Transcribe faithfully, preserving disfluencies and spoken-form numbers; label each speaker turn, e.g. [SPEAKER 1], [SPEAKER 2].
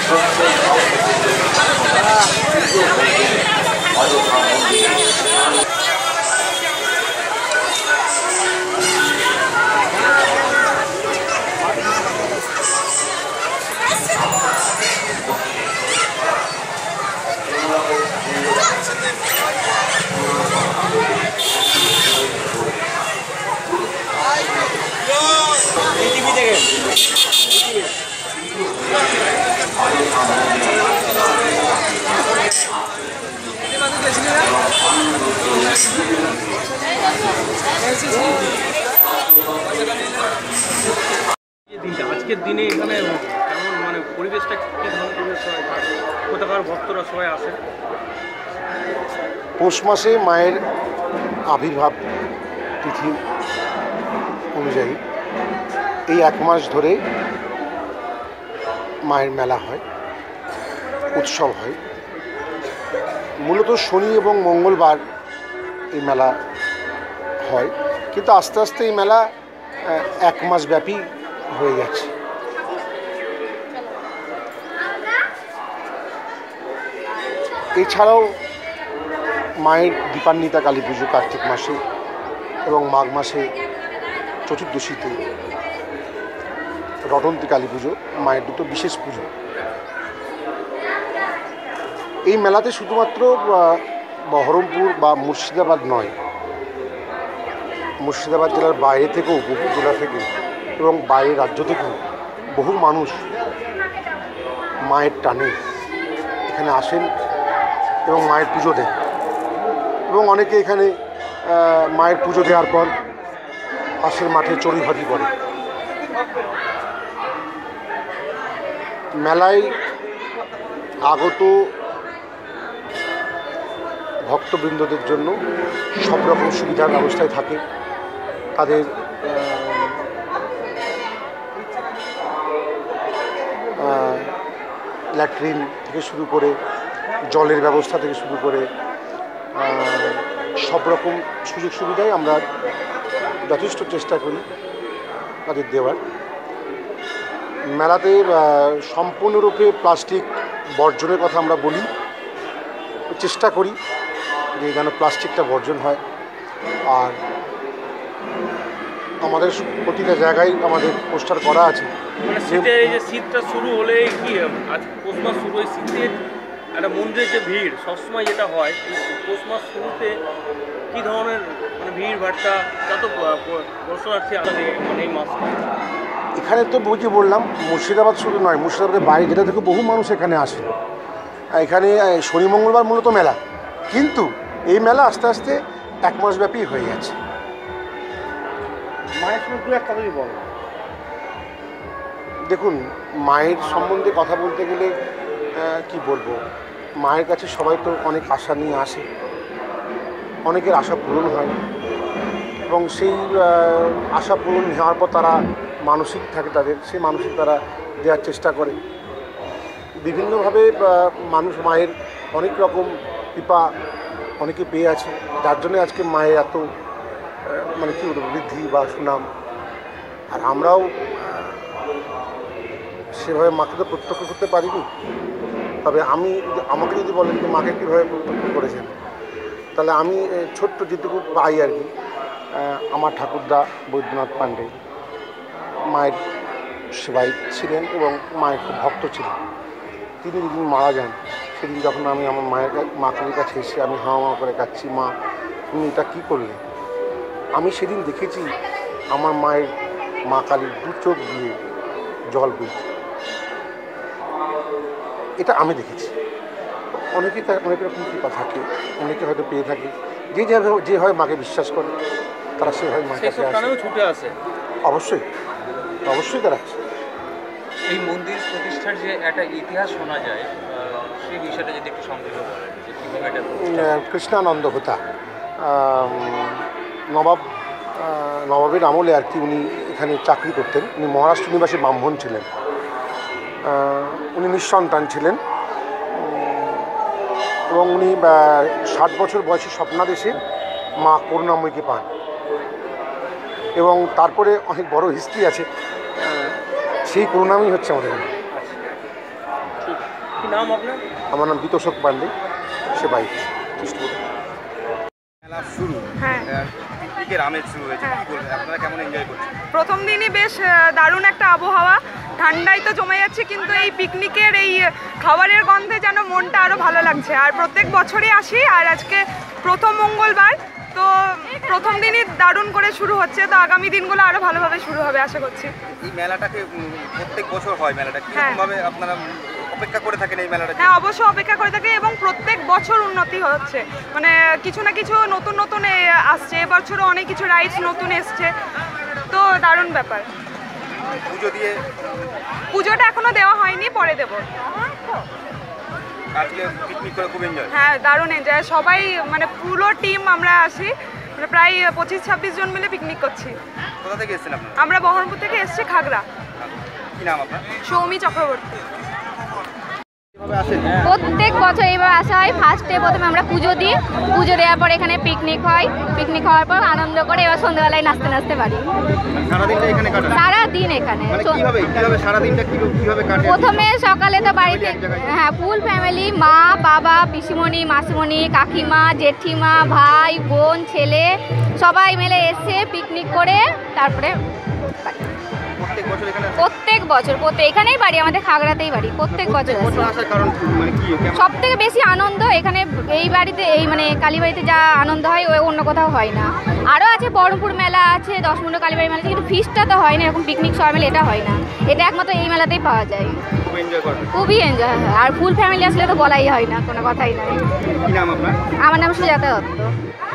[SPEAKER 1] আজকের দিনে এখানে কেমন মানে পরিবেশটা কি ধরনের পরিবেশ হয়, কোথাকার ভক্তরা সবাই আসে?
[SPEAKER 2] পৌষ মাসে মায়ের আবির্ভাব তিথি অনুযায়ী এই এক মাস ধরে মায়ের মেলা হয়, উৎসব হয়। মূলত শনি এবং মঙ্গলবার এই মেলা হয়, কিন্তু আস্তে আস্তে এই মেলা এক মাস ব্যাপী হয়ে গেছে। এছাড়াও মায়ের দীপান্বিতা কালী পুজো কার্তিক মাসে এবং মাঘ মাসে চতুর্দশীতে রটন্তী কালী পুজো, মায়ের দুটো বিশেষ পুজো। এই মেলাতে শুধুমাত্র বহরমপুর বা মুর্শিদাবাদ নয়, মুর্শিদাবাদ জেলার বাইরে থেকেও, বহু জেলা থেকে এবং বাইরের রাজ্য থেকেও বহু মানুষ মায়ের টানে এখানে আসেন এবং মায়ের পুজো দেন। এবং অনেকে এখানে মায়ের পুজো দেওয়ার পর পাশের মাঠে চড়ুইভাতি করে। মেলায় আগত ভক্তবৃন্দদের জন্য সব রকম সুবিধার ব্যবস্থায় থাকে। তাদের ল্যাট্রিন থেকে শুরু করে জলের ব্যবস্থা থেকে শুরু করে সব রকম সুযোগ সুবিধাই আমরা যথেষ্ট চেষ্টা করি তাদের দেওয়ার। মেলাতে সম্পূর্ণরূপে প্লাস্টিক বর্জনের কথা আমরা বলি, চেষ্টা করি যে যেন প্লাস্টিকটা বর্জন হয়। আর আমাদের প্রতিটা জায়গায় আমাদের পোস্টার করা আছে।
[SPEAKER 1] মানে শীতে এই যে শীতটা শুরু হলে কি আজ পৌষ মাস শুরু হয়, শীতের একটা মন্দিরের যে ভিড় সবসময় যেটা হয়, পৌষ মাস শুরুতে কী ধরনের মানে ভিড় ভাট্টা যত দর্শনার্থী আসে মানে এই মাসটা?
[SPEAKER 2] এখানে তো বুঝি বললাম মুর্শিদাবাদ শুধু নয়, মুর্শিদাবাদের বাইরে যেটা থেকে বহু মানুষ এখানে আসে। এখানে শনি মঙ্গলবার মূলত মেলা, কিন্তু এই মেলা আস্তে আস্তে এক মাস ব্যাপী হয়ে গেছে।
[SPEAKER 1] মায়ের সঙ্গে দু একটা যদি বলো।
[SPEAKER 2] দেখুন, মায়ের সম্বন্ধে কথা বলতে গেলে কি বলবো, মায়ের কাছে সবাই তো অনেক আশা নিয়ে আসে, অনেকের আশা পূরণ হয় এবং সেই আশা পূরণ হওয়ার পর তারা মানসিক থাকে, তাদের সেই মানসিক তারা দেওয়ার চেষ্টা করে। বিভিন্নভাবে মানুষ মায়ের অনেক রকম কৃপা অনেকে পেয়ে আছে, যার জন্যে আজকে মায়ের এত মানে কী বলবো বৃদ্ধি বা সুনাম। আর আমরাও সেভাবে মাকে তো প্রত্যক্ষ করতে পারিনি, তবে আমি আমাকে যদি বলেন যে মাকে কীভাবে প্রত্যক্ষ করেছেন, তাহলে আমি ছোট্ট যেটুকু পাই আর কি। আমার ঠাকুরদা বৈদ্যনাথ পাণ্ডে মায়ের সেবাই ছিলেন এবং মায়ের খুব ভক্ত ছিলেন। তিনি যেদিন মারা যান সেদিন যখন আমি আমার মায়ের মা কালীর কাছে এসে আমি হাওয়া মা করে কাচ্ছি, মা তুমি এটা কী করলে, আমি সেদিন দেখেছি আমার মায়ের মা কালীর দু চোখ দিয়ে জল বইছে। এটা আমি দেখেছি। অনেকেই তার অনেক রকম কৃপা থাকে, অনেকে হয়তো পেয়ে থাকে, যে যেভাবে যে হয় মাকে বিশ্বাস করে তারা সেভাবে মায়ের কাছে আসে,
[SPEAKER 1] ছুটে আসে।
[SPEAKER 2] অবশ্যই অবশ্যই তারা আসে।
[SPEAKER 3] এই মন্দির প্রতিষ্ঠার যে একটা ইতিহাস শোনা যায়, সেই বিষয়টা যদি একটু সংক্ষেপে বলেন যে কীভাবে এটা।
[SPEAKER 2] কৃষ্ণানন্দ হোতা নবাব নবাবের আমলে আর কি উনি এখানে চাকরি করতেন। উনি মহারাষ্ট্র নিবাসী ব্রাহ্মণ ছিলেন, উনি নিঃসন্তান ছিলেন এবং উনি ষাট বছর বয়সে স্বপ্নাদেশে মা করুণাময়ীকে পান এবং তারপরে অনেক বড় হিস্ট্রি আছে। সেই করুণাময়ী হচ্ছে আমাদের।
[SPEAKER 1] নাম আপনার?
[SPEAKER 2] আমার নাম বিতোষক পান্ডে, সে বাইক কৃষ্ণপুর।
[SPEAKER 4] মেলা শুরু,
[SPEAKER 5] হ্যাঁ
[SPEAKER 4] পিকনিকের আমেজ শুরু হয়েছে, কি বলবেন আপনারা কেমন এনজয় করছেন?
[SPEAKER 5] প্রথম দিনই বেশ আহ, দারুণ একটা আবহাওয়া, ঠান্ডায় তো জমে যাচ্ছে, কিন্তু এই পিকনিকের এই খাবারের গন্ধে যেন মনটা আরও ভালো লাগছে। আর প্রত্যেক বছরই আসি, আর আজকে প্রথম মঙ্গলবার, তো প্রথম দিনই দারুণ করে শুরু হচ্ছে, তো আগামী দিনগুলো আরও ভালোভাবে শুরু হবে আশা করছি।
[SPEAKER 4] এই মেলাটাকে উম, প্রত্যেক বছর হয় মেলাটা,
[SPEAKER 5] হ্যাঁ।
[SPEAKER 4] কিরকমভাবে আপনারা উম, অপেক্ষা করে থাকেন এই মেলাটা?
[SPEAKER 5] হ্যাঁ অবশ্যই অপেক্ষা করে থাকি, এবং প্রত্যেক বছর উন্নতি হচ্ছে, মানে কিছু না কিছু নতুন নতুন এ আসছে, এবছরও অনেক কিছু রাইডস নতুন এসছে, তো দারুণ ব্যাপার।
[SPEAKER 4] পুজো দিয়ে
[SPEAKER 5] পুজোটা এখনো দেওয়া হয়নি, পরে দেবো।
[SPEAKER 4] আজকে পিকনিক করে খুব এনজয়।
[SPEAKER 5] হ্যাঁ দারুণ এনজয়, সবাই মানে পুরো টিম আমরা আসি, মানে প্রায় পঁচিশ ছাব্বিশ জন মিলে পিকনিক করছি।
[SPEAKER 4] কোথা থেকে এসেছেন আপনারা?
[SPEAKER 5] আমরা বহরমপুর থেকে এসেছি, খাগড়া।
[SPEAKER 4] কি নাম আপনার?
[SPEAKER 5] সৌমি চক্রবর্তী।
[SPEAKER 4] কিভাবে আসেন?
[SPEAKER 6] প্রত্যেক বছর এইভাবে আসা হয়। ফার্স্টে প্রথমে আমরা পুজো দিই, পুজো দেওয়ার পর এখানে পিকনিক হয়, পিকনিক হওয়ার পর আনন্দ করে এবার সন্ধ্যাবেলায় নাচতে নাচতে পারি।
[SPEAKER 4] সারাদিনটা এখানে কাটান?
[SPEAKER 6] সারা দিন এখানে
[SPEAKER 4] মানে কিভাবে কিভাবে সারাদিনটা কিভাবে কিভাবে কাটে?
[SPEAKER 6] প্রথমে সকালে তো বাড়িতে, হ্যাঁ ফুল ফ্যামিলি, মা বাবা পিসিমণি মাসিমণি কাকিমা জেঠিমা ভাই বোন ছেলে সবাই মিলে এসে পিকনিক করে তারপরে বাড়ি।
[SPEAKER 4] প্রত্যেক বছর এখানে আসেন?
[SPEAKER 6] প্রত্যেক বছর প্রত্যেক এখানেই বাড়ি, আমাদের খাগড়াতেই বাড়ি, প্রত্যেক বছর
[SPEAKER 4] প্রত্যেক বছর
[SPEAKER 6] আসি।
[SPEAKER 4] আসার কারণ কি? মানে কি কেমন?
[SPEAKER 6] সব থেকে বেশি আনন্দ এখানে এই বাড়িতে, এই মানে কালীবাড়িতে যা আনন্দ হয় ওই অন্য কোথাও হয় না। আরও আছে বহরমপুর মেলা আছে, দশমুন্ড কালীবাড়ি মেলা আছে, কিন্তু ফিস্টটা তো হয় না এরকম পিকনিক সবাই মিলে, এটা হয় না, এটা একমাত্র এই মেলাতেই পাওয়া যায়।
[SPEAKER 4] খুব এনজয় করেন?
[SPEAKER 6] খুবই এনজয় হয়, আর ফুল ফ্যামিলি আসলে তো বলাই হয় না, কোনো কথাই নাই।
[SPEAKER 4] কি নাম আপনার?
[SPEAKER 6] আমার নাম সুজাতা দত্ত।